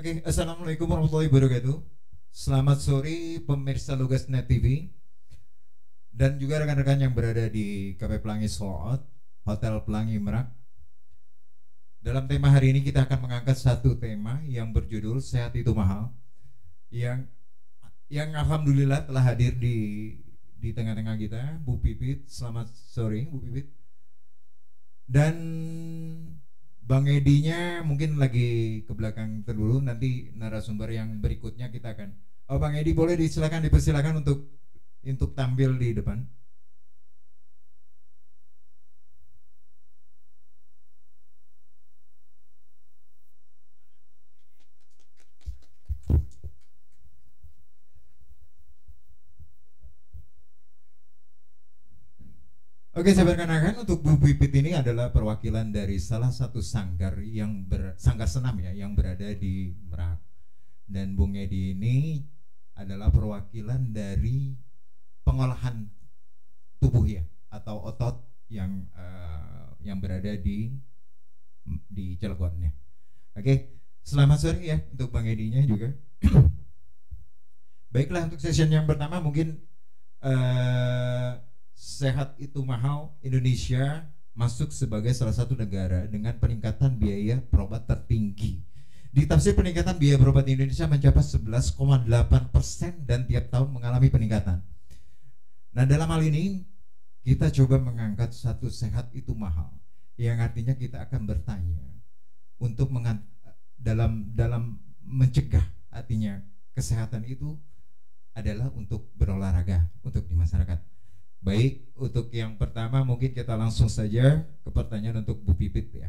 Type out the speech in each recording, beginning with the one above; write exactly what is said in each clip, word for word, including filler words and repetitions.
Oke, assalamualaikum warahmatullahi wabarakatuh. Selamat sore pemirsa Lugasnet T V dan juga rekan-rekan yang berada di K P Pelangi Slot, Hotel Pelangi Merak. Dalam tema hari ini kita akan mengangkat satu tema yang berjudul Sehat Itu Mahal, yang yang alhamdulillah telah hadir di di tengah-tengah kita, Bu Pipit. Selamat sore, Bu Pipit. Dan Bang Edinya mungkin lagi ke belakang dulu, nanti narasumber yang berikutnya kita akan. Oh, Bang Edi boleh disilakan, dipersilakan untuk untuk tampil di depan. Oke, saya perkenalkan untuk Bu Pipit ini adalah perwakilan dari salah satu sanggar yang ber, sanggar senam ya yang berada di Merak. Dan Bung Edi ini adalah perwakilan dari pengolahan tubuh ya atau otot yang uh, yang berada di di Cilegon ya. Oke, selamat sore ya untuk Bang Edinya juga. Baiklah, untuk session yang pertama mungkin uh, Sehat Itu Mahal, Indonesia masuk sebagai salah satu negara dengan peningkatan biaya berobat tertinggi. Di tafsir peningkatan biaya berobat di Indonesia mencapai sebelas koma delapan persen dan tiap tahun mengalami peningkatan. Nah, dalam hal ini kita coba mengangkat satu sehat itu mahal, yang artinya kita akan bertanya untuk mengan- dalam dalam mencegah, artinya kesehatan itu adalah untuk berolahraga untuk di masyarakat. Baik, untuk yang pertama mungkin kita langsung saja ke pertanyaan untuk Bu Pipit ya.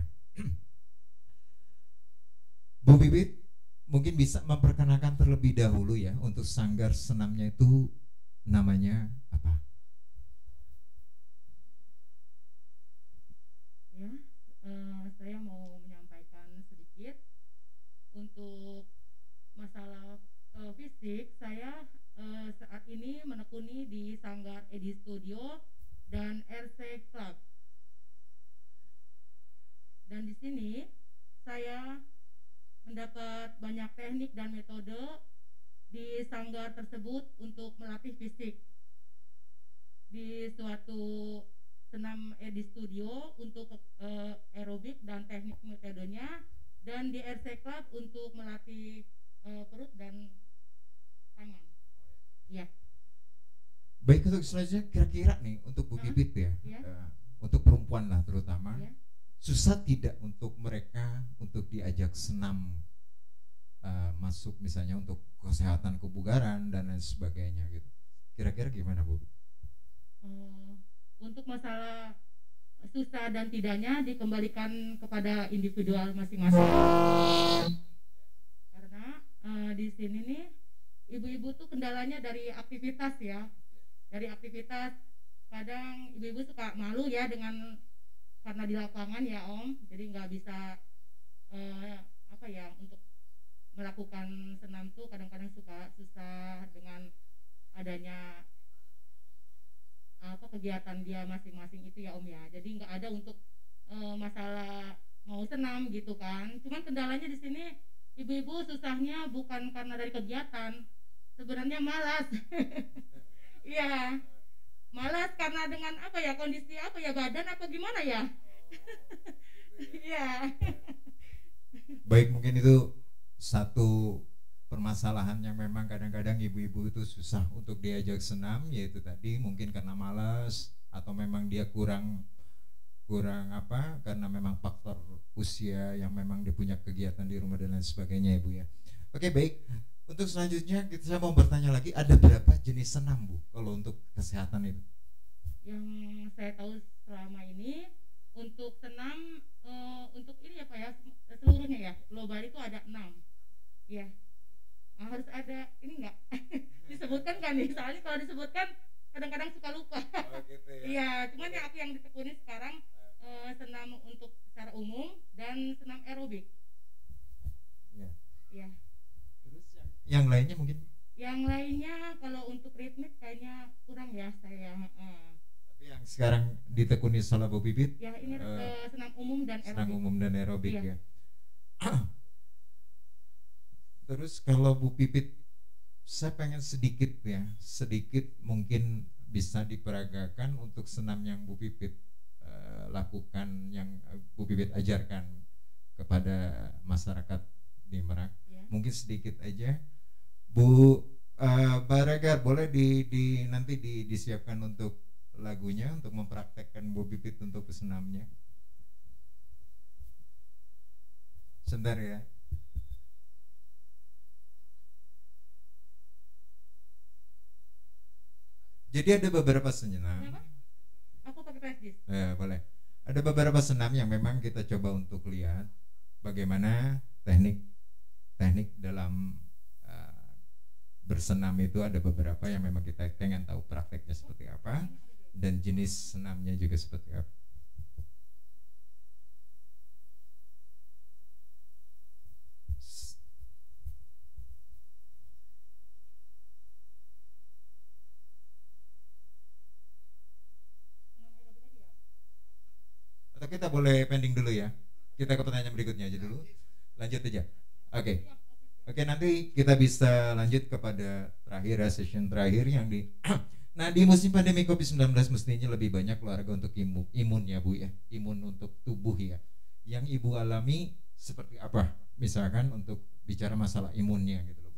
Bu Pipit mungkin bisa memperkenalkan terlebih dahulu ya untuk sanggar senamnya itu namanya apa? Ya, uh, saya mau menyampaikan sedikit untuk masalah uh, fisik. Saya Uh, saat ini menekuni di Sanggar Edi Studio dan R C Club. Dan di sini saya mendapat banyak teknik dan metode di sanggar tersebut untuk melatih fisik. Di suatu senam Edi Studio untuk uh, aerobik dan teknik metodenya, dan di R C Club untuk melatih uh, perut dan tangan. Ya. Baik, untuk selanjutnya kira-kira nih untuk Bu Pipit ya, ya. Uh, untuk perempuan lah terutama, ya. Susah tidak untuk mereka untuk diajak senam uh, masuk misalnya untuk kesehatan kebugaran dan lain sebagainya gitu. Kira-kira gimana Bu? Uh, untuk masalah susah dan tidaknya dikembalikan kepada individual masing-masing. Karena uh, di sini nih ibu-ibu tuh kendalanya dari aktivitas ya, dari aktivitas kadang ibu-ibu suka malu ya dengan karena di lapangan ya Om, jadi nggak bisa eh, apa ya untuk melakukan senam tuh kadang-kadang suka susah dengan adanya apa kegiatan dia masing-masing itu ya Om ya, jadi nggak ada untuk eh, masalah mau senam gitu kan. Cuman kendalanya di sini ibu-ibu susahnya bukan karena dari kegiatan, sebenarnya malas. Iya, malas karena dengan apa ya, kondisi apa ya, badan apa gimana ya. Iya. Baik, mungkin itu satu permasalahan yang memang kadang-kadang ibu-ibu itu susah untuk diajak senam, yaitu tadi mungkin karena malas atau memang dia kurang kurang apa karena memang faktor usia yang memang dia punya kegiatan di rumah dan lain sebagainya Ibu ya. Oke, baik. Untuk selanjutnya kita saya mau bertanya lagi, ada berapa jenis senam Bu kalau untuk kesehatan itu? Yang saya tahu selama ini untuk senam e, untuk ini ya Pak ya, seluruhnya ya global itu ada enam. Ya. Nah, harus ada ini enggak? Disebutkan kan nih? Soalnya kalau disebutkan kadang-kadang suka lupa. Oh, gitu ya. Iya, cuman yang aku yang ditekuni sekarang e, senam untuk secara umum dan senam aerobik. Iya. Iya. Terus yang yang lainnya mungkin? Yang lainnya kalau untuk ritmik kayaknya kurang ya saya. Uh. Tapi yang sekarang ditekuni salah Bu Pipit? Ya ini uh, uh, senam umum dan aerobik. Senam umum dan aerobik iya. ya. Terus kalau Bu Pipit, saya pengen sedikit ya, sedikit mungkin bisa diperagakan untuk senam yang Bu Pipit uh, lakukan, yang Bu Pipit ajarkan kepada masyarakat di Merak. Ya. Mungkin sedikit aja, Bu uh, Baregar, boleh di, di nanti di, disiapkan untuk lagunya untuk mempraktekkan Bu Pipit untuk bersenamnya. Sebentar ya. Jadi ada beberapa senam. Aku pakai flash disk. Ya, boleh. Ada beberapa senam yang memang kita coba untuk lihat bagaimana teknik teknik dalam uh, bersenam itu. Ada beberapa yang memang kita pengen tahu prakteknya seperti apa dan jenis senamnya juga seperti apa. Atau kita boleh pending dulu ya. Kita ke pertanyaan berikutnya aja dulu. Lanjut aja. Oke. Okay. Oke, okay, nanti kita bisa lanjut kepada terakhir ya, session terakhir yang di nah, di musim pandemi covid sembilan belas mestinya lebih banyak olahraga untuk imun, imun ya Bu ya. Imun untuk tubuh ya. Yang Ibu alami seperti apa? Misalkan untuk bicara masalah imunnya gitu loh Bu.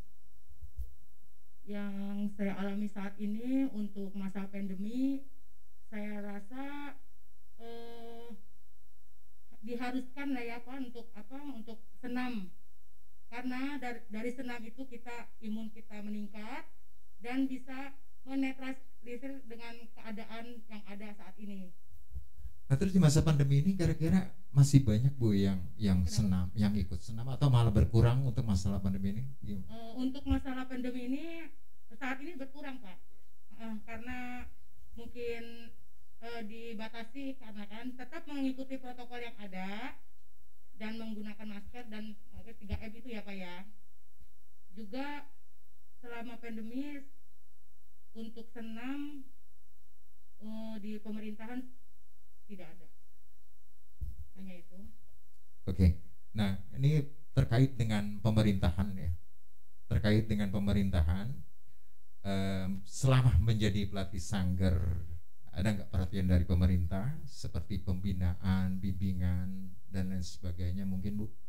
Yang saya alami saat ini untuk masa pandemi, saya rasa eh, diharuskan lah ya Pak untuk apa untuk senam, karena dari, dari senam itu kita imun kita meningkat dan bisa menetralisir dengan keadaan yang ada saat ini. Nah, terus di masa pandemi ini kira-kira masih banyak Bu yang yang senam, yang ikut senam atau malah berkurang untuk masalah pandemi ini? Uh, untuk masalah pandemi ini saat ini berkurang Pak, uh, karena mungkin uh, dibatasi karena kan tetap mengikuti protokol yang ada dan menggunakan masker dan tiga M itu ya Pak ya. Juga selama pandemi untuk senam uh, di pemerintahan tidak ada, hanya itu. Oke, nah ini terkait dengan pemerintahan ya, terkait dengan pemerintahan. Um, selama menjadi pelatih sanggar, ada nggak perhatian dari pemerintah seperti pembinaan, bimbingan dan lain sebagainya mungkin Bu?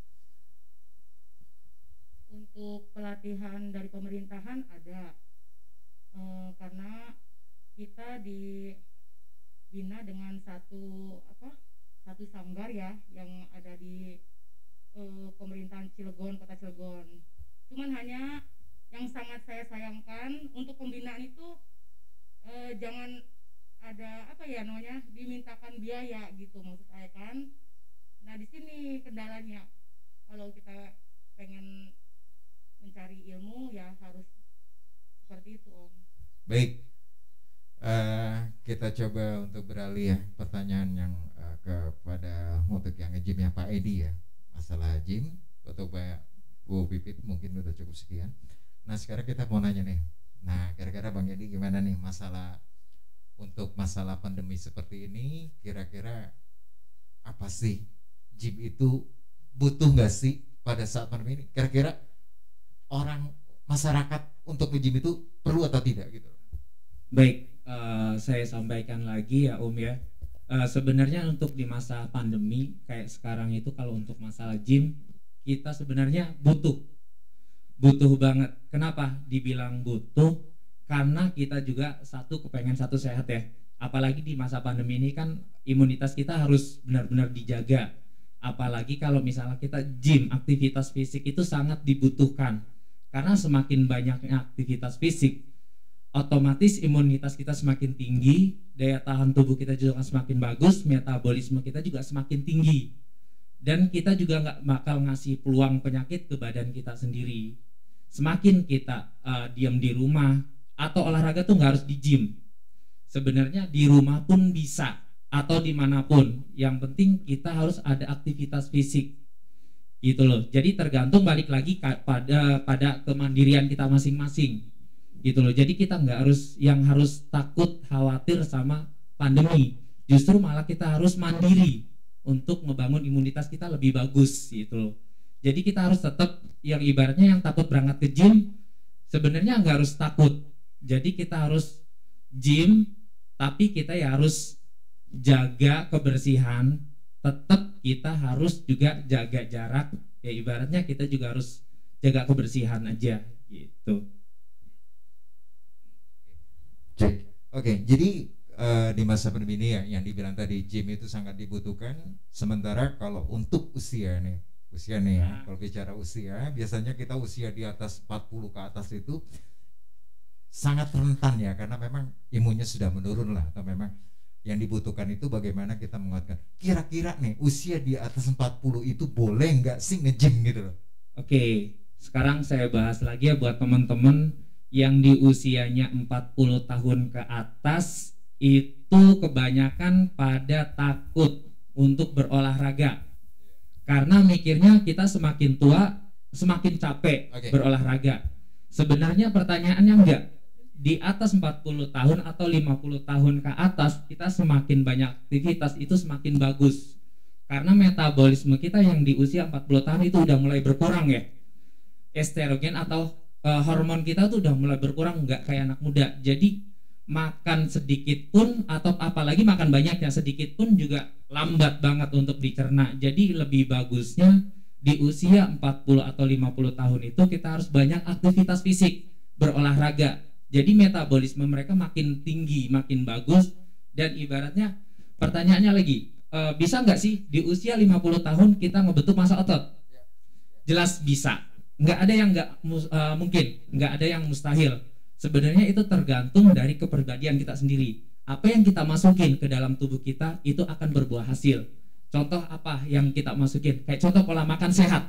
Untuk pelatihan dari pemerintahan ada, e, karena kita dibina dengan satu apa satu sanggar ya yang ada di e, pemerintahan Cilegon, kota Cilegon. Cuman hanya yang sangat saya sayangkan untuk pembinaan itu e, jangan ada apa ya namanya dimintakan biaya gitu maksud saya kan. Nah di sini kendalanya kalau kita pengen mencari ilmu ya harus seperti itu Om. Baik, uh, kita coba untuk beralih ya pertanyaan yang uh, kepada untuk yang nge-gym ya Pak Edi ya, masalah gym untuk Pak Bu Pipit mungkin udah cukup sekian. Nah sekarang kita mau nanya nih, nah kira-kira Bang Edi gimana nih masalah untuk masalah pandemi seperti ini, kira-kira apa sih gym itu butuh nggak sih pada saat pandemi ini? Kira-kira orang masyarakat untuk nge-gym itu perlu atau tidak gitu? Baik, uh, saya sampaikan lagi ya Om ya. Uh, sebenarnya untuk di masa pandemi kayak sekarang itu kalau untuk masalah gym kita sebenarnya butuh, butuh banget. Kenapa dibilang butuh? Karena kita juga satu kepengen satu sehat ya. Apalagi di masa pandemi ini kan imunitas kita harus benar-benar dijaga. Apalagi kalau misalnya kita gym, aktivitas fisik itu sangat dibutuhkan. Karena semakin banyaknya aktivitas fisik, otomatis imunitas kita semakin tinggi, daya tahan tubuh kita juga semakin bagus, metabolisme kita juga semakin tinggi. Dan kita juga nggak bakal ngasih peluang penyakit ke badan kita sendiri. Semakin kita uh, diam di rumah, atau olahraga tuh nggak harus di gym. Sebenarnya di rumah pun bisa, atau dimanapun. Yang penting kita harus ada aktivitas fisik. Gitu loh. Jadi tergantung balik lagi pada pada kemandirian kita masing-masing. Gitu loh. Jadi kita nggak harus yang harus takut khawatir sama pandemi. Justru malah kita harus mandiri untuk membangun imunitas kita lebih bagus gitu loh. Jadi kita harus tetap yang ibaratnya yang takut berangkat ke gym sebenarnya nggak harus takut. Jadi kita harus gym, tapi kita ya harus jaga kebersihan. Tetap kita harus juga jaga jarak. Ya ibaratnya kita juga harus jaga kebersihan aja gitu. Oke, okay, jadi uh, di masa pandemi ini ya yang dibilang tadi gym itu sangat dibutuhkan. Sementara kalau untuk usia nih, usia nih ya, kalau bicara usia, biasanya kita usia di atas empat puluh ke atas itu sangat rentan ya, karena memang imunnya sudah menurun lah, atau memang yang dibutuhkan itu bagaimana kita menguatkan. Kira-kira nih usia di atas empat puluh itu boleh nggak sih nge-gym gitu loh? Oke, sekarang saya bahas lagi ya buat teman-teman yang di usianya empat puluh tahun ke atas itu kebanyakan pada takut untuk berolahraga. Karena mikirnya kita semakin tua semakin capek okay. berolahraga. Sebenarnya pertanyaannya enggak. Di atas empat puluh tahun atau lima puluh tahun ke atas kita semakin banyak aktivitas itu semakin bagus. Karena metabolisme kita yang di usia empat puluh tahun itu udah mulai berkurang ya. Estrogen atau uh, hormon kita tuh udah mulai berkurang, nggak kayak anak muda. Jadi makan sedikit pun atau apalagi makan banyaknya sedikit pun juga lambat banget untuk dicerna. Jadi lebih bagusnya di usia empat puluh atau lima puluh tahun itu kita harus banyak aktivitas fisik, berolahraga. Jadi metabolisme mereka makin tinggi, makin bagus. Dan ibaratnya pertanyaannya lagi, e, bisa nggak sih di usia lima puluh tahun kita ngebentuk massa otot? Jelas bisa. Nggak ada yang nggak uh, mungkin, nggak ada yang mustahil. Sebenarnya itu tergantung dari kepribadian kita sendiri. Apa yang kita masukin ke dalam tubuh kita itu akan berbuah hasil. Contoh apa yang kita masukin? Kayak contoh pola makan sehat.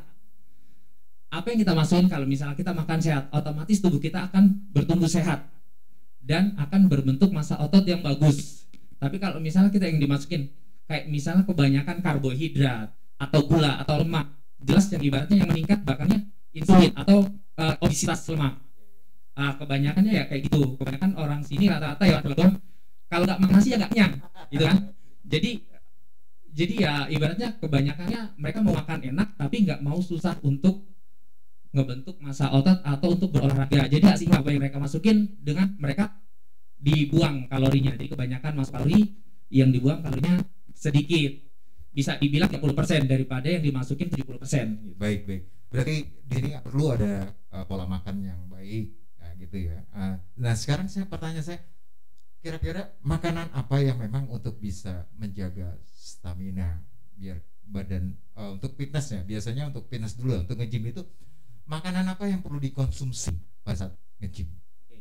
Apa yang kita masukin kalau misalnya kita makan sehat, otomatis tubuh kita akan bertumbuh sehat dan akan berbentuk massa otot yang bagus. Tapi kalau misalnya kita yang dimasukin kayak misalnya kebanyakan karbohidrat atau gula atau lemak, jelas yang ibaratnya yang meningkat bakalnya insulin atau uh, obesitas lemak. Uh, kebanyakannya ya kayak gitu. Kebanyakan orang sini rata-rata ya kalau nggak makan nasi ya nggak kenyang, gitu kan? Jadi jadi ya ibaratnya kebanyakannya mereka mau makan enak tapi nggak mau susah untuk ngebentuk massa otot atau untuk berolahraga. Jadi asing apa yang mereka masukin dengan mereka dibuang kalorinya. Jadi kebanyakan masuk kalori, yang dibuang kalorinya sedikit. Bisa dibilang tiga puluh persen daripada yang dimasukin tujuh puluh persen gitu. Baik, baik. Berarti di sini perlu ada uh, pola makan yang baik, ya, gitu ya. Uh, nah sekarang saya pertanyaan saya, kira-kira makanan apa yang memang untuk bisa menjaga stamina biar badan uh, untuk fitness ya. Biasanya untuk fitness dulu, untuk nge-gym itu makanan apa yang perlu dikonsumsi pada saat nge-gym?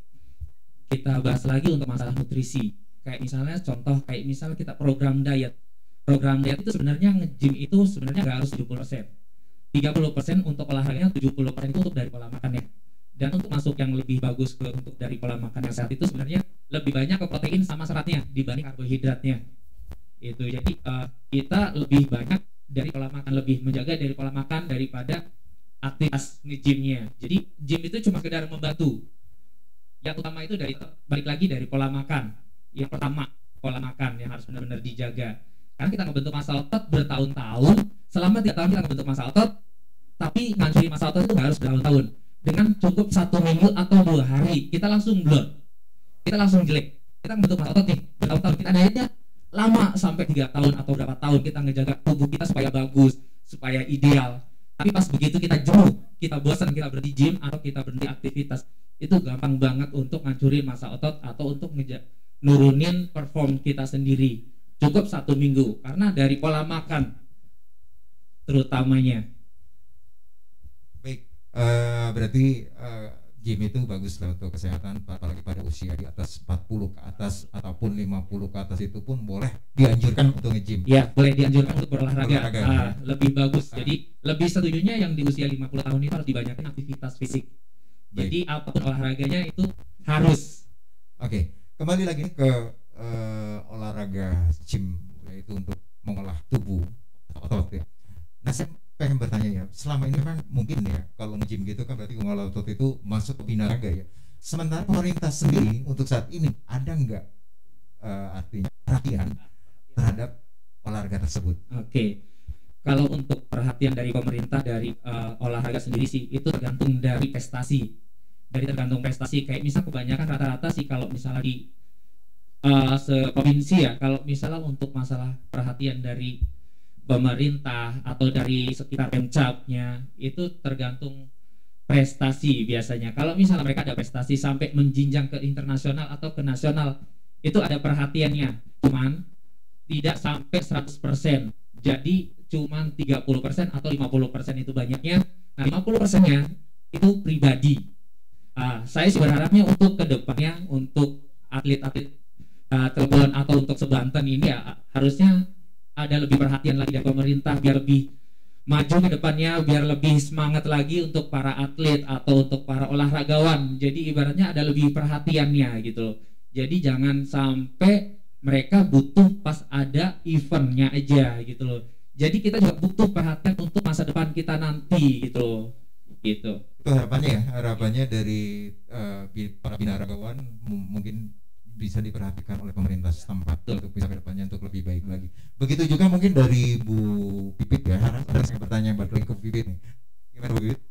Kita bahas lagi untuk masalah nutrisi. Kayak misalnya contoh kayak misalnya kita program diet. Program diet itu sebenarnya nge-gym itu sebenarnya nggak harus tujuh puluh persen. tiga puluh persen untuk olahraganya, tujuh puluh persen itu untuk dari pola makannya. Dan untuk masuk yang lebih bagus ke untuk dari pola makan yang sehat itu sebenarnya lebih banyak ke protein sama seratnya dibanding karbohidratnya. Itu jadi uh, kita lebih banyak dari pola makan, lebih menjaga dari pola makan daripada aktivitas nge-gymnya. Jadi gym itu cuma sekedar membantu. Yang utama itu dari balik lagi dari pola makan. Yang pertama pola makan yang harus benar-benar dijaga. Karena kita ngebentuk massa otot bertahun-tahun, selama tiga tahun kita ngebentuk massa otot, tapi ngancurin massa otot itu nggak harus bertahun-tahun. Dengan cukup satu minggu atau dua hari, kita langsung blur, kita langsung jelek. Kita ngebentuk massa otot nih bertahun-tahun, kita dietnya lama sampai tiga tahun atau berapa tahun kita ngejaga tubuh kita supaya bagus, supaya ideal. Tapi pas begitu kita jenuh, kita bosan, kita berhenti gym atau kita berhenti aktivitas, itu gampang banget untuk ngancurin massa otot atau untuk ngeja- nurunin perform kita sendiri. Cukup satu minggu karena dari pola makan terutamanya. Baik, uh, berarti uh, gym itu bagus lah untuk kesehatan, apalagi pada usia di atas empat puluh ke atas ataupun lima puluh ke atas itu pun boleh dianjurkan untuk nge-gym. Ya, boleh dianjurkan untuk berolahraga. Berolahraga, uh, ya. Lebih bagus. Uh. Jadi lebih setujunya yang di usia lima puluh tahun itu harus dibanyakin aktivitas fisik. Baik. Jadi apapun olahraganya itu harus. Oke, kembali lagi ke Uh, olahraga gym, yaitu untuk mengolah tubuh otot ya. Nah saya pengen bertanya ya, selama ini memang mungkin ya kalau nge-gym gitu kan berarti mengolah otot itu masuk ke binaraga ya. Sementara pemerintah sendiri untuk saat ini ada nggak uh, artinya perhatian terhadap olahraga tersebut? Oke, kalau untuk perhatian dari pemerintah dari uh, olahraga sendiri sih itu tergantung dari prestasi, dari tergantung prestasi. Kayak misal kebanyakan rata-rata sih kalau misalnya di uh, seprovinsi ya, kalau misalnya untuk masalah perhatian dari pemerintah atau dari sekitar Pemcapnya itu tergantung prestasi biasanya. Kalau misalnya mereka ada prestasi sampai menjinjang ke internasional atau ke nasional, itu ada perhatiannya, cuman tidak sampai seratus persen. Jadi cuman tiga puluh persen atau lima puluh persen itu banyaknya. Nah, lima puluh persennya itu pribadi. Uh, saya sih berharapnya untuk kedepannya untuk atlet-atlet uh, Cilegon atau untuk sebanten ini ya harusnya ada lebih perhatian lagi dari pemerintah biar lebih maju ke depannya, biar lebih semangat lagi untuk para atlet atau untuk para olahragawan. Jadi ibaratnya ada lebih perhatiannya gitu loh. Jadi jangan sampai mereka butuh pas ada eventnya aja gitu loh. Jadi kita juga butuh perhatian untuk masa depan kita nanti gitu loh. Gitu. Itu harapannya ya, harapannya dari uh, para binaragawan mungkin bisa diperhatikan oleh pemerintah setempat untuk bisa ke depannya untuk lebih baik lagi. Begitu juga mungkin dari Bu Pipit ya. Ada saya bertanya balik lagi ke Bu Pipit nih. Gimana Bu Pipit?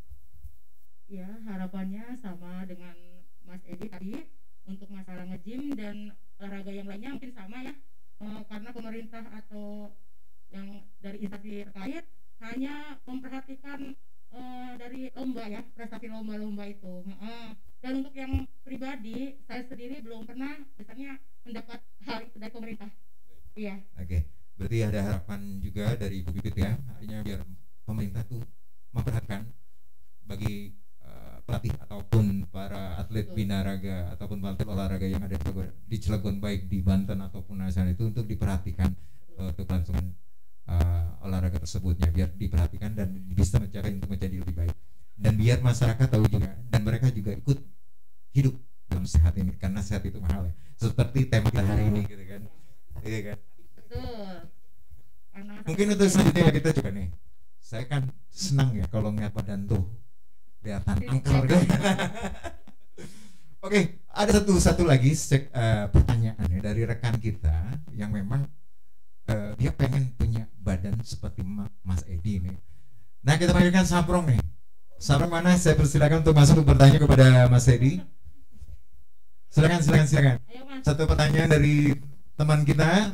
Ya, harapannya sama dengan Mas Edi tadi untuk masalah nge-gym dan olahraga yang lainnya mungkin sama ya. E, karena pemerintah atau yang dari instansi terkait hanya memperhatikan e, dari lomba ya, prestasi lomba-lomba itu. E, dan untuk yang pribadi, saya sendiri belum pernah misalnya mendapat hal itu dari pemerintah. Iya. Oke, berarti ada harapan juga dari Bu Pipit ya, artinya biar pemerintah tuh memperhatikan bagi uh, pelatih ataupun para atlet binaraga ataupun atlet olahraga yang ada di Cilegon baik di Banten ataupun nasional itu untuk diperhatikan uh, untuk kelangsungan uh, olahraga tersebutnya, biar diperhatikan dan bisa mencapai untuk menjadi lebih baik, dan biar masyarakat tahu juga dan mereka juga ikut hidup dalam sehat ini, karena sehat itu mahal ya, seperti tema kita hari ini gitu kan. Iya kan? Betul. Mungkin untuk selanjutnya ya kita juga nih, saya kan senang ya kalau ngeliat badan tuh kelihatan angker kan. Oke, ada satu satu lagi sek, uh, pertanyaan ya dari rekan kita yang memang uh, dia pengen punya badan seperti Mas Edi nih. Nah, kita panggilkan Samprong nih. Samprong mana? Saya persilakan untuk masuk bertanya kepada Mas Edi. Silakan, silakan, silakan. Satu pertanyaan dari teman kita.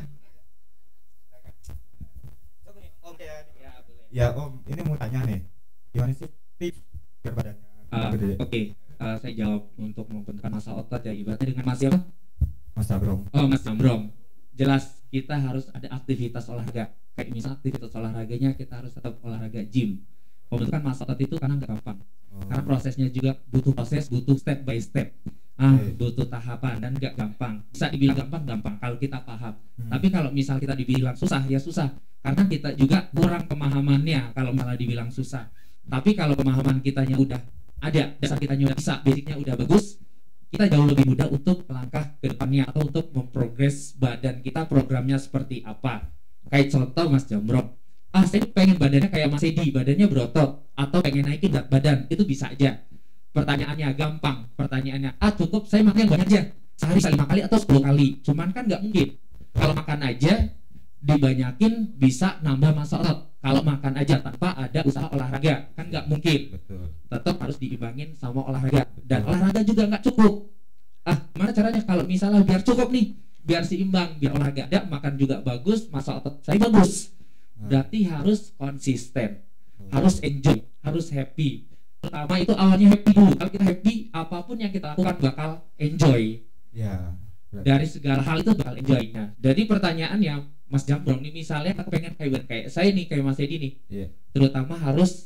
Ya Om, ini mau tanya nih, gimana sih tips biar badannya uh, gede? Oke, okay. uh, saya jawab untuk membentukkan masa otot ya, ibaratnya dengan Mas siapa? Mas Sambrong. Oh, Mas Sambrong. Jelas kita harus ada aktivitas olahraga. Kayak misal aktivitas olahraganya kita harus tetap olahraga gym. Pembentukan masa otot itu karena nggak gampang. Oh. Karena prosesnya juga butuh proses, butuh step by step. Ah, okay. Butuh tahapan dan nggak gampang. Bisa dibilang gampang, gampang kalau kita paham. Hmm. Tapi kalau misal kita dibilang susah, ya susah. Karena kita juga kurang pemahamannya kalau malah dibilang susah. Tapi kalau pemahaman kitanya udah ada, dasar kitanya udah bisa, basicnya udah bagus, kita jauh lebih mudah untuk melangkah ke depannya atau untuk memprogres badan kita, programnya seperti apa. Kayak contoh Mas Jambrong, ah saya pengen badannya kayak Mas Edi, badannya berotot, atau pengen naikin berat badan, itu bisa aja. Pertanyaannya gampang, pertanyaannya, ah cukup saya makan banyak aja, sehari lima kali atau sepuluh kali. Cuman kan nggak mungkin. Kalau makan aja dibanyakin bisa nambah massa otot. Kalau makan aja tanpa ada usaha olahraga kan nggak mungkin. Betul. Tetap harus diimbangin sama olahraga. Dan olahraga juga nggak cukup. Ah, gimana caranya kalau misalnya biar cukup nih, biar seimbang, biar olahraga ada, makan juga bagus, massa otot saya bagus. Berarti harus konsisten, harus enjoy, harus happy. Pertama itu awalnya happy dulu. Kalau kita happy, apapun yang kita lakukan bakal enjoy. Ya. Dari segala hal itu bakal enjoy. Nah, jadi pertanyaannya Mas Jambrong nih, misalnya aku pengen kayak kayak saya nih, kayak Mas Edi nih, yeah. Terutama harus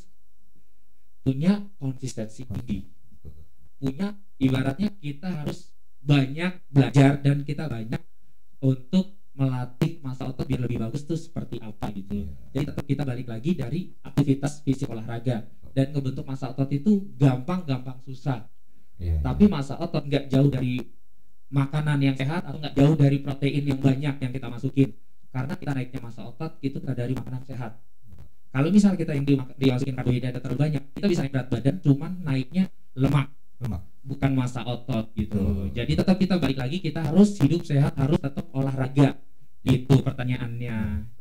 punya konsistensi tinggi, punya ibaratnya kita harus banyak belajar dan kita banyak untuk melatih massa otot biar lebih bagus tuh seperti apa gitu. Yeah. Jadi tetap kita balik lagi dari aktivitas fisik olahraga, dan ngebentuk massa otot itu gampang-gampang susah. Yeah, Tapi yeah. massa otot nggak jauh dari makanan yang sehat atau nggak jauh dari protein yang banyak yang kita masukin. Karena kita naiknya massa otot itu dari makanan sehat. Kalau misal kita yang dimasukin karbohidrat terlalu banyak, kita bisa naik berat badan, cuman naiknya lemak, lemak. bukan massa otot gitu. Hmm. Jadi tetap kita balik lagi, kita harus hidup sehat, harus tetap olahraga. Itu pertanyaannya.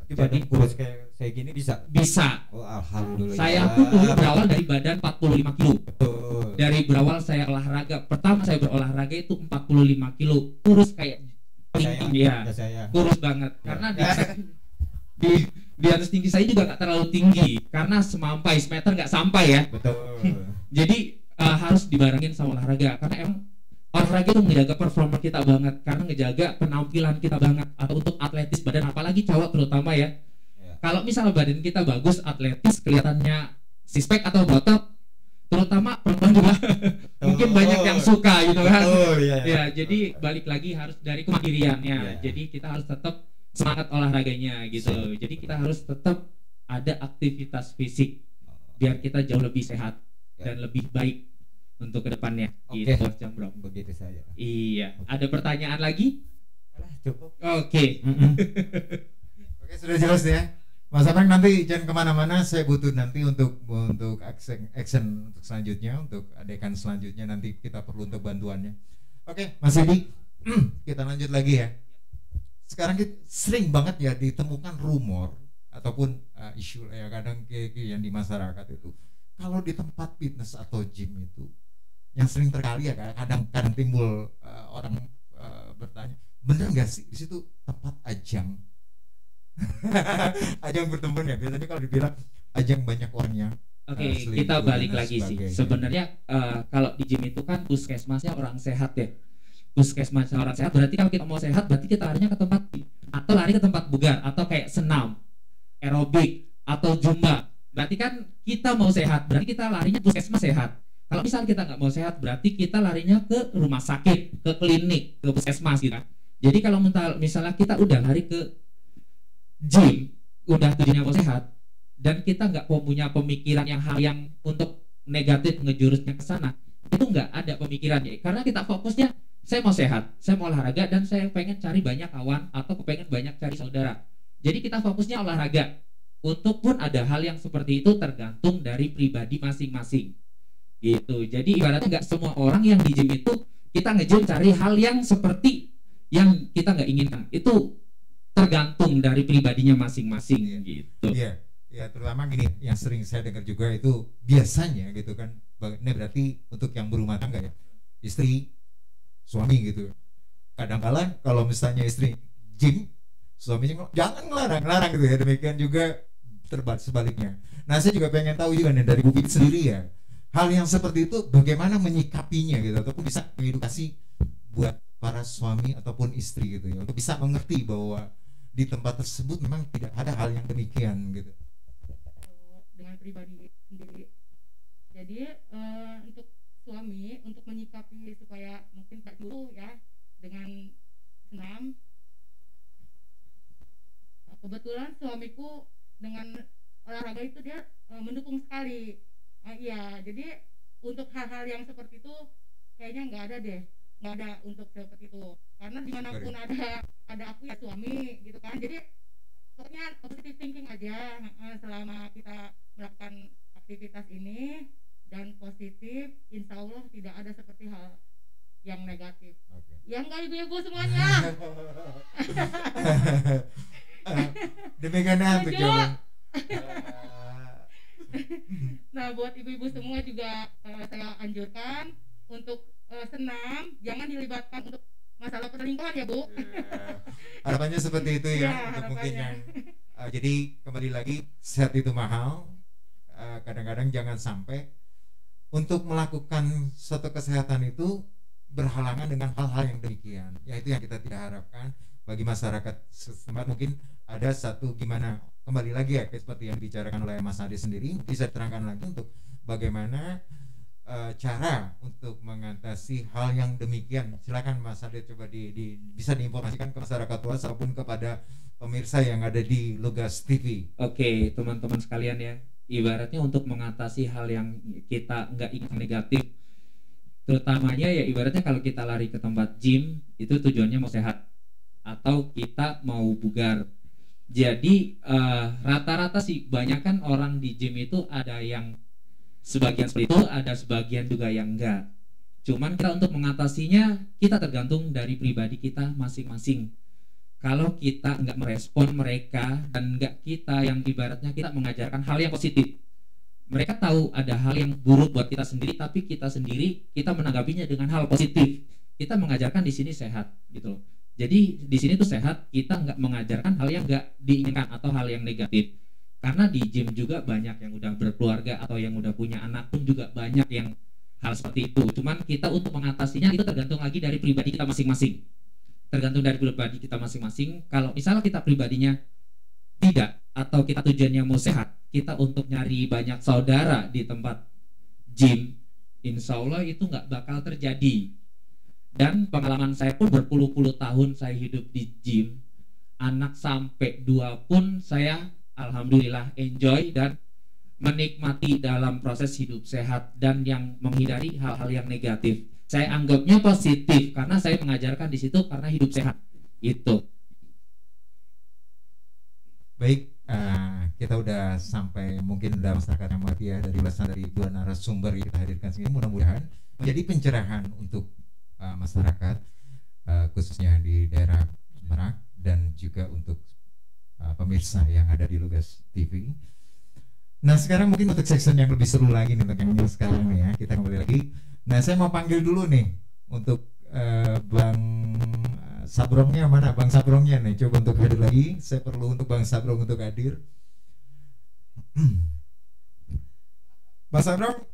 Di badan kurus kayak saya gini bisa. Bisa. Oh, alhamdulillah. Saya pun dulu berawal dari badan empat puluh lima kilo. Betul. Dari berawal saya olahraga, pertama saya berolahraga itu empat puluh lima kilo, kurus kayak tinggi ya, saya. kurus banget. Karena di, di di atas tinggi saya juga nggak terlalu tinggi, karena semampai semeter nggak sampai ya. Betul. Jadi uh, harus dibarengin sama olahraga, karena emang olahraga itu menjaga performa kita banget, karena ngejaga penampilan kita banget, atau untuk atletis badan, apalagi cowok terutama ya. Ya. Kalau misalnya badan kita bagus, atletis, kelihatannya six-pack atau botok, terutama perempuan juga mungkin banyak yang suka gitu kan. Betul, ya, ya. Ya, jadi balik lagi harus dari kemandiriannya. Ya. Jadi kita harus tetap semangat olahraganya gitu. Siap. Jadi kita harus tetap ada aktivitas fisik biar kita jauh lebih sehat Ya. dan lebih baik untuk kedepannya. Oke. Gitu, Mas Jambro. Begitu saja. Iya. Ada pertanyaan lagi? Alah, cukup. Oke. Oke, sudah jelas ya. Mas Anang, nanti jangan kemana-mana, saya butuh nanti untuk untuk action, action untuk selanjutnya, untuk adegan selanjutnya nanti kita perlu untuk bantuannya. Oke, Mas Edi, kita lanjut lagi ya. Sekarang kita sering banget ya ditemukan rumor ataupun uh, isu ya kadang kayak yang di masyarakat itu, kalau di tempat fitness atau gym itu yang sering terkali ya kadang-kadang timbul uh, orang uh, bertanya, bener nggak sih di situ tempat ajang? Ajang bertempur ya, biasanya kalau dibilang ajang banyak orangnya. Oke, uh, kita balik dan lagi sih. sebagainya. Sebenarnya uh, kalau di gym itu kan puskesmasnya orang sehat ya. Puskesmasnya orang sehat, berarti kalau kita mau sehat berarti kita larinya ke tempat gym, atau lari ke tempat bugar, atau kayak senam, aerobik, atau zumba. Berarti kan kita mau sehat, berarti kita larinya puskesmas sehat. Kalau misalnya kita nggak mau sehat, berarti kita larinya ke rumah sakit, ke klinik, ke puskesmas gitu kan. Jadi kalau misalnya kita udah lari ke gym, udah tujuannya mau sehat, dan kita nggak mau punya pemikiran yang hal yang untuk negatif ngejurusnya ke sana, itu nggak ada pemikirannya, karena kita fokusnya saya mau sehat, saya mau olahraga, dan saya pengen cari banyak kawan atau pengen banyak cari saudara. Jadi kita fokusnya olahraga. Untuk pun ada hal yang seperti itu tergantung dari pribadi masing-masing gitu. Jadi ibaratnya nggak semua orang yang di gym itu kita nge-gym cari hal yang seperti yang kita nggak inginkan. Itu tergantung dari pribadinya masing-masing gitu. Iya, ya terutama gini yang sering saya dengar juga itu biasanya gitu kan. Ini berarti untuk yang berumah tangga ya, istri, suami gitu. Kadang-kala kalau misalnya istri gym, suaminya jangan ngelarang, ngelarang gitu ya. Demikian juga terbalik sebaliknya. Nah, saya juga pengen tahu juga nih dari Bu Pit sendiri ya, hal yang seperti itu bagaimana menyikapinya gitu, ataupun bisa mengedukasi buat para suami ataupun istri gitu ya, untuk bisa mengerti bahwa di tempat tersebut memang tidak ada hal yang demikian gitu. Dengan pribadi sendiri. Jadi uh, untuk suami untuk menyikapi supaya mungkin tak dulu ya dengan senam. Kebetulan suamiku dengan olahraga itu dia uh, mendukung sekali. Uh, iya, jadi untuk hal-hal yang seperti itu kayaknya nggak ada deh, nggak ada untuk seperti itu. Karena dimanapun ada ada aku ya suami gitu kan. Jadi pokoknya positive thinking aja uh, selama kita melakukan aktivitas ini, dan positif, insya Allah tidak ada seperti hal yang negatif. Okay. Ya enggak ibu-ibu semuanya. Demikian untuk jawaban. Nah, buat ibu-ibu semua juga uh, saya anjurkan untuk uh, senam, jangan dilibatkan untuk masalah perselingkuhan ya Bu. Harapannya seperti itu ya, Ya, untuk mungkin harapannya. yang uh, jadi kembali lagi, sehat itu mahal. Uh, kadang-kadang jangan sampai untuk melakukan suatu kesehatan itu berhalangan dengan hal-hal yang demikian. Ya, itu yang kita tidak harapkan bagi masyarakat setempat. Mungkin ada satu gimana, kembali lagi ya seperti yang dibicarakan oleh Mas Adi sendiri, bisa diterangkan lagi untuk bagaimana uh, cara untuk mengatasi hal yang demikian. Silakan Mas Adi, coba di, di, bisa diinformasikan ke masyarakat luas ataupun kepada pemirsa yang ada di Lugas T V. Oke, teman-teman sekalian ya, ibaratnya untuk mengatasi hal yang kita nggak ingin negatif, terutamanya ya ibaratnya kalau kita lari ke tempat gym itu tujuannya mau sehat atau kita mau bugar. Jadi uh, rata-rata sih banyak kan orang di gym itu ada yang sebagian seperti itu, ada sebagian juga yang enggak. Cuman kita untuk mengatasinya kita tergantung dari pribadi kita masing-masing. kalau kita nggak merespon mereka dan nggak kita yang ibaratnya kita mengajarkan hal yang positif. Mereka tahu ada hal yang buruk buat kita sendiri, tapi kita sendiri kita menanggapinya dengan hal positif. Kita mengajarkan di sini sehat gitu loh. Jadi di sini tuh sehat, kita nggak mengajarkan hal yang nggak diinginkan atau hal yang negatif. Karena di gym juga banyak yang udah berkeluarga atau yang udah punya anak pun juga banyak yang hal seperti itu. Cuman kita untuk mengatasinya itu tergantung lagi dari pribadi kita masing-masing. Tergantung dari pribadi kita masing-masing. Kalau misalnya kita pribadinya tidak atau kita tujuannya mau sehat, kita untuk nyari banyak saudara di tempat gym, insya Allah itu nggak bakal terjadi. Dan pengalaman saya pun berpuluh-puluh tahun saya hidup di gym, anak sampai dua pun saya alhamdulillah enjoy dan menikmati dalam proses hidup sehat dan yang menghindari hal-hal yang negatif. Saya anggapnya positif karena saya mengajarkan di situ karena hidup sehat itu. Baik, uh, kita udah sampai mungkin udah masyarakat yang mati ya dari belasan dari dua narasumber yang kita hadirkan sini, mudah-mudahan menjadi pencerahan untuk uh, masyarakat uh, khususnya di daerah Merak dan juga untuk uh, pemirsa yang ada di Lugas T V. Nah sekarang mungkin untuk section yang lebih seru lagi nih untuk yang ini sekarang nih ya, kita kembali lagi. Nah saya mau panggil dulu nih untuk uh, Bang Sabrongnya mana? Bang Sabrongnya nih, coba untuk hadir lagi. Saya perlu untuk Bang Sabrong untuk hadir. Bang Sabrong,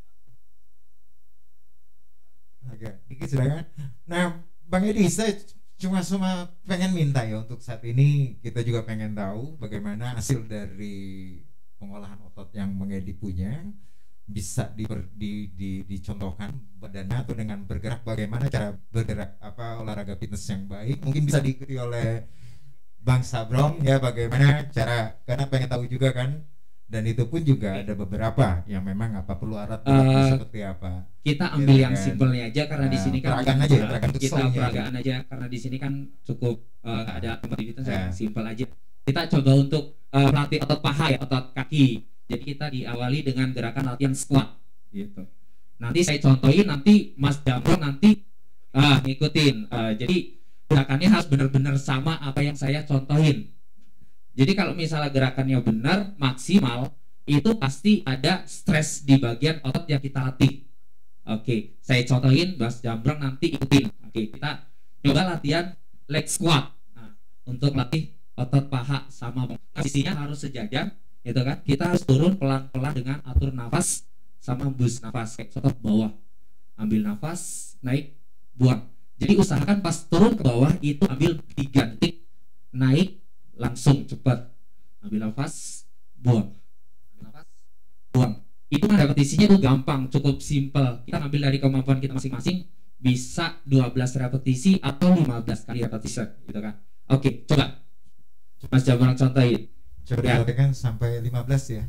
agak dikit sudah kan? Nah, Bang Edi, saya cuma cuma pengen minta ya untuk saat ini kita juga pengen tahu bagaimana hasil dari pengolahan otot yang Bang Edi punya bisa di, di, di, dicontohkan badannya atau dengan bergerak bagaimana cara bergerak apa olahraga fitness yang baik mungkin bisa diikuti oleh Bang Sabrong ya bagaimana cara karena pengen tahu juga kan dan itu pun juga ada beberapa yang memang apa perlu alat uh, seperti apa kita ambil gitu yang kan. simpelnya aja karena uh, di sini kan peragaan aja ya, peragaan kita peragaan aja. aja karena di sini kan cukup uh, ada kompetitivitas yang simpel aja. Kita coba untuk uh, melatih otot paha ya otot kaki. Jadi kita diawali dengan gerakan latihan squat gitu. Nanti saya contohin, nanti Mas Damron nanti ah, ngikutin. Uh, jadi gerakannya harus benar-benar sama apa yang saya contohin. Jadi kalau misalnya gerakannya benar, maksimal, itu pasti ada stres di bagian otot yang kita latih. Oke, saya contohin, Mas Damron nanti ikutin. Oke, kita coba latihan leg squat. Nah, untuk latih otot paha sama posisinya harus sejajar. Itu kan kita harus turun pelan-pelan dengan atur nafas sama hembus nafas kayak contoh bawah ambil nafas naik buang. Jadi usahakan pas turun ke bawah itu ambil tiga detik naik langsung cepat ambil nafas buang ambil nafas buang. Itu kan repetisinya tuh gampang cukup simple. Kita ambil dari kemampuan kita masing-masing bisa dua belas repetisi atau lima belas kali repetisi gitu kan. Oke coba Mas Jamrang contohin. Coba ya. Dilakukan sampai lima belas ya.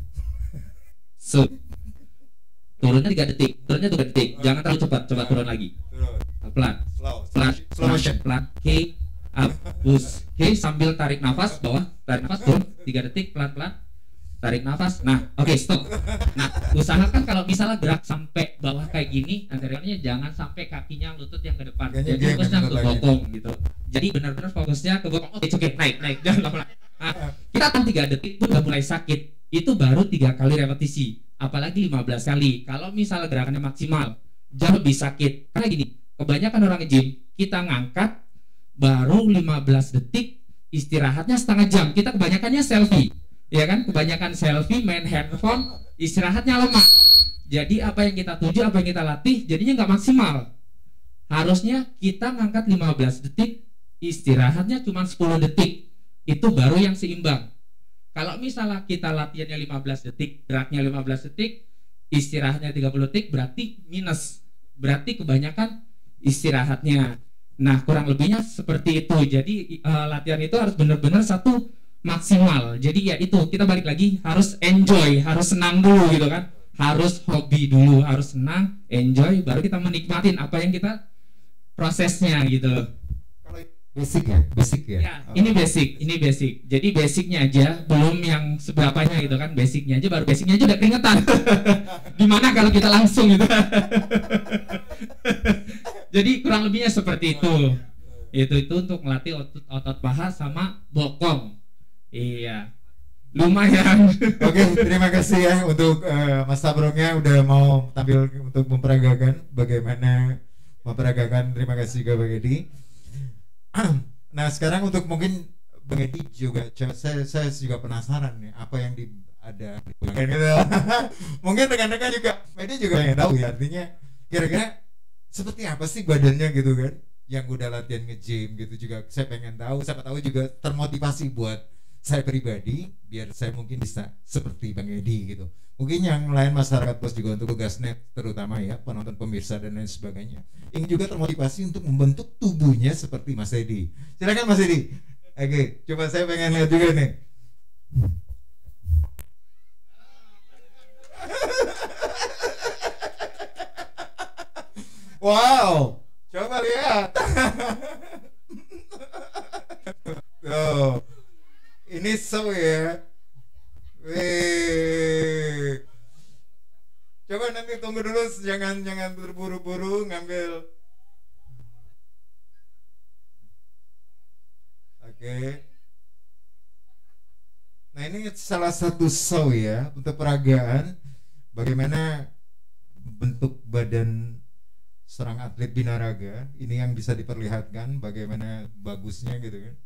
So, turunnya tiga detik, turunnya tiga detik. Jangan terlalu cepat, coba turun lagi. Turun. Pelan. Slow. Pelan. Slow motion. Pelan. Oke. Up. Push. Oke, sambil tarik nafas bawah, tarik nafas turun tiga detik pelan-pelan. Tarik nafas. Nah, oke, okay, stop. Nah, usahakan kalau misalnya gerak sampai bawah kayak gini, anteriornya jangan sampai kakinya lutut yang ke depan. Jadi fokusnya ke bokong gitu. Jadi benar-benar fokusnya ke bokong. Oke, oke, naik, naik, jangan pelan. Nah, kita akan tiga detik itu udah mulai sakit. Itu baru tiga kali repetisi, apalagi lima belas kali. Kalau misalnya gerakannya maksimal, jauh lebih sakit. Karena gini, kebanyakan orang nge-gym, kita ngangkat baru lima belas detik, istirahatnya setengah jam. Kita kebanyakannya selfie. Ya kan, kebanyakan selfie, main handphone, istirahatnya lama. Jadi apa yang kita tuju, apa yang kita latih, jadinya nggak maksimal. Harusnya kita ngangkat lima belas detik, istirahatnya cuma sepuluh detik. Itu baru yang seimbang. Kalau misalnya kita latihannya lima belas detik, geraknya lima belas detik, istirahatnya tiga puluh detik, berarti minus. Berarti kebanyakan istirahatnya. Nah, kurang lebihnya seperti itu. Jadi uh, latihan itu harus benar-benar satu maksimal. Jadi ya itu, kita balik lagi harus enjoy, harus senang dulu gitu kan. Harus hobi dulu, harus senang, enjoy, baru kita menikmatin apa yang kita prosesnya gitu. Basic ya, basic ya. Ya, ini basic, ini basic. Jadi basicnya aja, belum yang seberapanya gitu kan. Basicnya aja, baru basicnya aja udah keringetan. Gimana kalau kita langsung gitu? Jadi kurang lebihnya seperti itu. Itu itu untuk melatih otot, otot paha sama bokong. Iya. Lumayan. Oke, terima kasih ya untuk uh, Mas Sabrongnya udah mau tampil untuk memperagakan bagaimana memperagakan. Terima kasih juga Bang Edi. Nah sekarang untuk mungkin Bang Edi juga, saya, saya juga penasaran nih apa yang di ada gitu. Mungkin rekan-rekan juga, Edi juga pengen tahu ya, artinya kira-kira seperti apa sih badannya gitu kan, yang udah latihan nge-gym gitu juga. Saya pengen tahu, siapa tahu juga termotivasi buat saya pribadi biar saya mungkin bisa seperti Bang Edi gitu. Mungkin yang lain masyarakat plus juga untuk Gasnet terutama ya, penonton, pemirsa dan lain sebagainya, ingin juga termotivasi untuk membentuk tubuhnya seperti Mas Edi. Silakan Mas Edi. Oke, coba saya pengen lihat juga nih. Wow, coba lihat. Tuh, ini show ya. Wih. Coba nanti tunggu dulu, jangan jangan terburu-buru ngambil. Oke. Nah ini salah satu show ya untuk peragaan bagaimana bentuk badan seorang atlet binaraga ini yang bisa diperlihatkan bagaimana bagusnya gitu kan.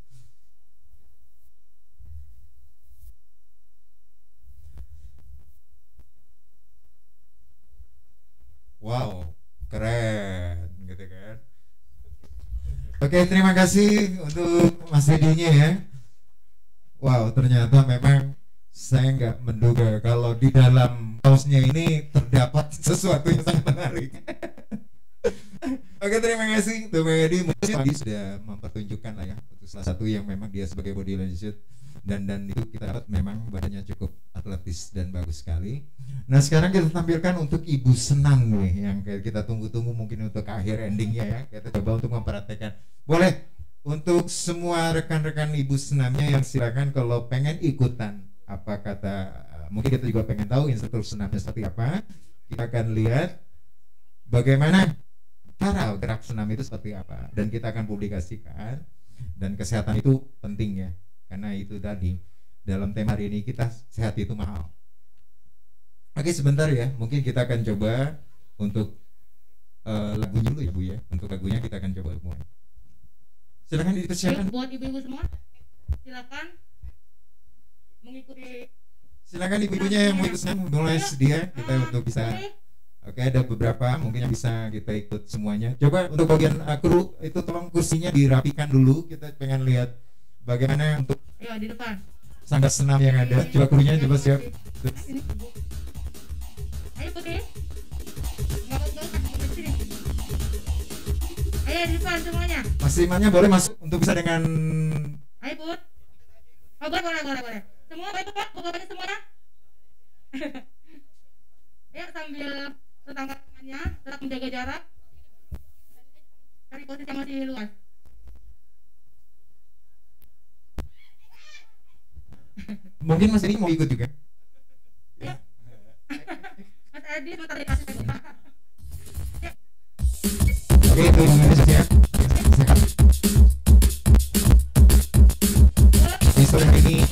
Wow, keren gitu kan. Oke, terima kasih untuk Mas Edinya ya. Wow, ternyata memang saya nggak menduga kalau di dalam kaosnya ini terdapat sesuatu yang sangat menarik. Oke, terima kasih untuk Bang Edi. Mungkin sudah mempertunjukkan lah ya, untuk salah satu yang memang dia sebagai body lanjut dan dan itu kita dapat memang badannya cukup atletis dan bagus sekali. Nah sekarang kita tampilkan untuk Ibu Senang nih yang kita tunggu-tunggu mungkin untuk akhir endingnya ya. Kita coba untuk memperhatikan. Boleh untuk semua rekan-rekan Ibu Senamnya yang silakan kalau pengen ikutan apa kata, mungkin kita juga pengen tahu instruktur senamnya seperti apa. Kita akan lihat bagaimana cara gerak senam itu seperti apa dan kita akan publikasikan. Dan kesehatan itu penting ya, karena itu tadi dalam tema hari ini kita sehat itu mahal. Oke sebentar ya, mungkin kita akan coba untuk uh, lagunya dulu ya Bu ya. Untuk lagunya kita akan coba mulai. Silakan dipersiapkan. Buat ibu-ibu semua, silakan mengikuti. Silakan ibu-ibunya yang mau ikut senam mulai sedia kita untuk bisa. Oke, ada beberapa mungkin yang bisa kita ikut semuanya. Coba untuk bagian uh, kru itu tolong kursinya dirapikan dulu. Kita pengen lihat bagaimana untuk Ayo di depan. sanggar senam yang ada. Coba krunya coba siap. Ayo putih. Ayo di depan semuanya. Maksimalnya boleh masuk untuk bisa dengan. Ayo put. Oh, boleh boleh boleh boleh. Semua baik Pak, buka semuanya. Ya sambil tetangga tangannya, tetap menjaga jarak. Cari posisi yang masih luas. Mungkin Mas Edi mau ikut juga. Ya. Mas Edi mau tarik kasih kita. Ya. Oke, itu yang siap. Pistol yang ini.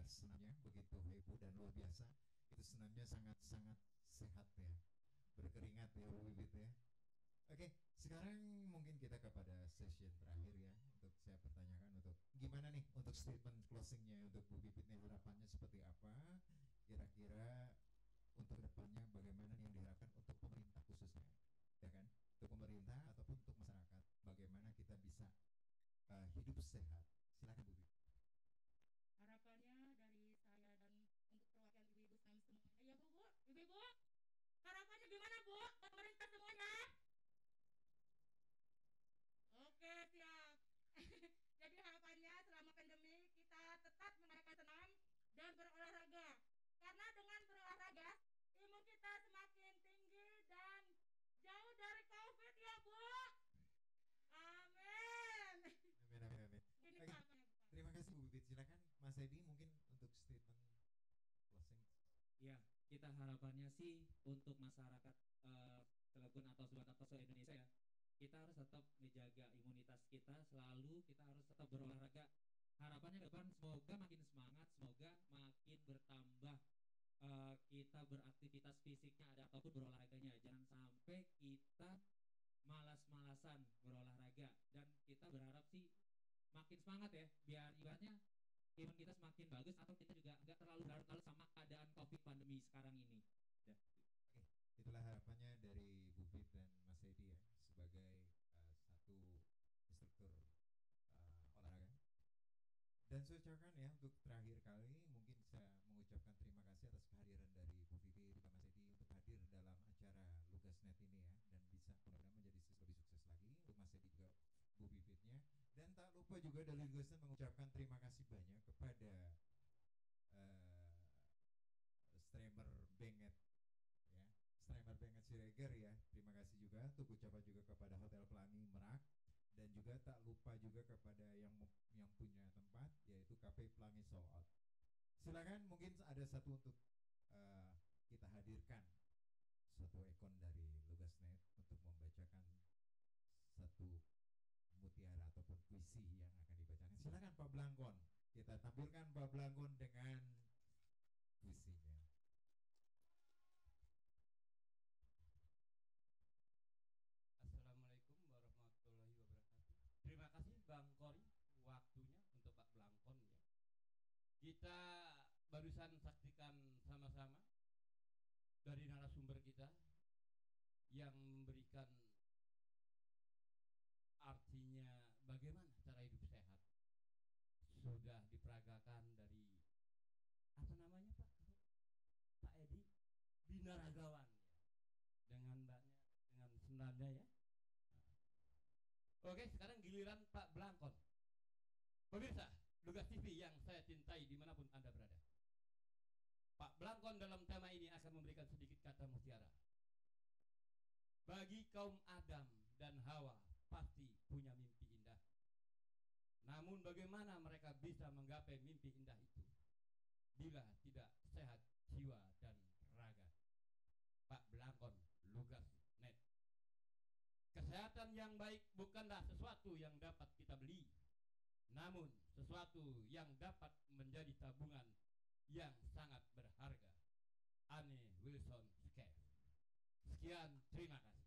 senamnya begitu heboh dan luar biasa. Itu senamnya sangat-sangat sehat ya, berkeringat ya Bu Bibit ya. Oke, sekarang mungkin kita kepada session terakhir ya, untuk saya pertanyakan untuk gimana nih untuk statement closingnya untuk Bu Bibit nih, harapannya seperti apa, kira-kira untuk depannya bagaimana yang diharapkan untuk pemerintah khususnya, ya kan, untuk pemerintah ataupun untuk masyarakat, bagaimana kita bisa uh, hidup sehat. Silakan Bu Bibit. Harapannya dari saya dan untuk perwakilan ibu-ibu senam semuanya, ya Bu, Bu, ibu-ibu, harapannya gimana Bu, pemerintah semuanya? Oke, siap. Jadi harapannya selama pandemi kita tetap mengadakan senam dan berolahraga. Karena dengan berolahraga, imun kita semakin tinggi dan jauh dari COVID ya Bu. Amin. Amin, amin, amin. Ini Oke. harapannya, Bu. Terima kasih Bu Bibit. Silakan Mas Edi mungkin untuk statement closing. Ya, kita harapannya sih untuk masyarakat eh, Cilegon atau Subang atau se-Indonesia ya, kita harus tetap menjaga imunitas kita, selalu kita harus tetap berolahraga. Harapannya ke depan semoga makin semangat, semoga makin bertambah eh, kita beraktivitas fisiknya ada ataupun berolahraganya. Jangan sampai kita malas-malasan berolahraga, dan kita berharap sih makin semangat ya, biar ibaratnya imun kita semakin bagus atau kita juga nggak terlalu larut-larut sama keadaan COVID pandemi sekarang ini. Ya. Oke, itulah harapannya dari Bu Bibit dan Mas Edi ya, sebagai uh, satu instruktur uh, olahraga. Dan saya ucapkan ya untuk terakhir kali mungkin saya mengucapkan terima kasih atas kehadiran dari Bu Bibit dan Mas Edi untuk hadir dalam acara Lugasnet ini ya, dan bisa mudah-mudahan menjadi lebih sukses lagi untuk Mas Edi juga Bu Bibitnya. Dan tak lupa juga dari Lugasnet mengucapkan terima kasih banyak kepada uh, streamer Benget ya, streamer Benget Siregar ya. Terima kasih juga untuk ucapan juga kepada Hotel Pelangi Merak, dan juga tak lupa juga kepada yang yang punya tempat yaitu K P Pelangi Sold Out. Silakan mungkin ada satu untuk uh, kita hadirkan satu ikon dari Lugasnet untuk membacakan satu mutiara ataupun puisi yang akan dibacakan. Silakan Pak Blangkon, kita tampilkan Pak Blangkon dengan puisinya. Assalamualaikum warahmatullahi wabarakatuh. Terima kasih Bang Kori waktunya untuk Pak Blangkon ya. Kita barusan saksikan sama-sama dari narasumber kita yang memberikan artinya bagaimana cara hidup sehat. Sudah diperagakan dari apa namanya Pak? Pak Edi Binaragawan ya. Dengan mbaknya, dengan senamnya ya. Nah. Oke, sekarang giliran Pak Blangkon. Pemirsa Lugas T V yang saya cintai dimanapun Anda berada, Pak Blangkon dalam tema ini akan memberikan sedikit kata mutiara. Bagi kaum Adam dan Hawa pasti punya mimpi indah. Namun bagaimana mereka bisa menggapai mimpi indah itu bila tidak sehat jiwa dan raga? Pak Blangkon, Lugas Net. Kesehatan yang baik bukanlah sesuatu yang dapat kita beli, namun sesuatu yang dapat menjadi tabungan yang sangat berharga. Anne Wilson Skeff. Sekian, terima kasih.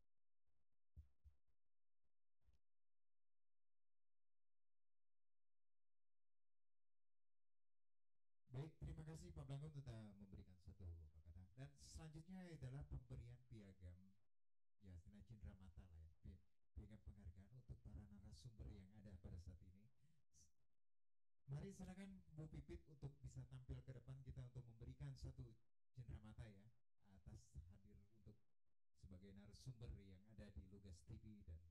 Baik, terima kasih Pak Blangkon telah memberikan satu kata. Dan selanjutnya adalah pemberian piagam ya Stina Cindra Mata lah ya, piagam penghargaan untuk para narasumber yang ada pada saat ini. Mari silakan Bu Pipit untuk bisa tampil ke depan kita untuk memberikan satu cindera mata ya atas hadir untuk sebagai narasumber yang ada di Lugas T V. Dan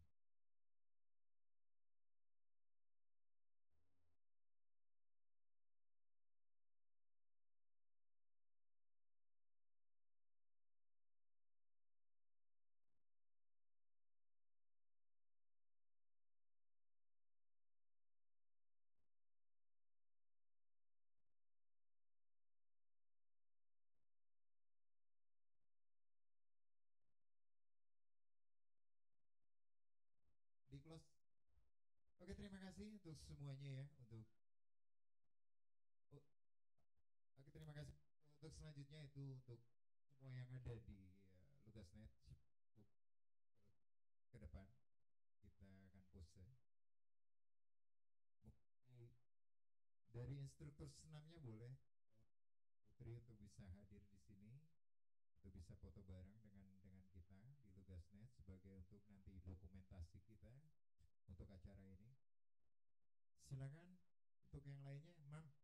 di close. Oke, terima kasih untuk semuanya ya, untuk untuk selanjutnya itu untuk semua yang ada di uh, Lugasnet untuk ke depan kita akan pose. Mungkin dari instruktur senamnya boleh Putri untuk bisa hadir di sini untuk bisa foto bareng dengan dengan kita di Lugasnet sebagai untuk nanti dokumentasi kita untuk acara ini. Silakan untuk yang lainnya, Mam.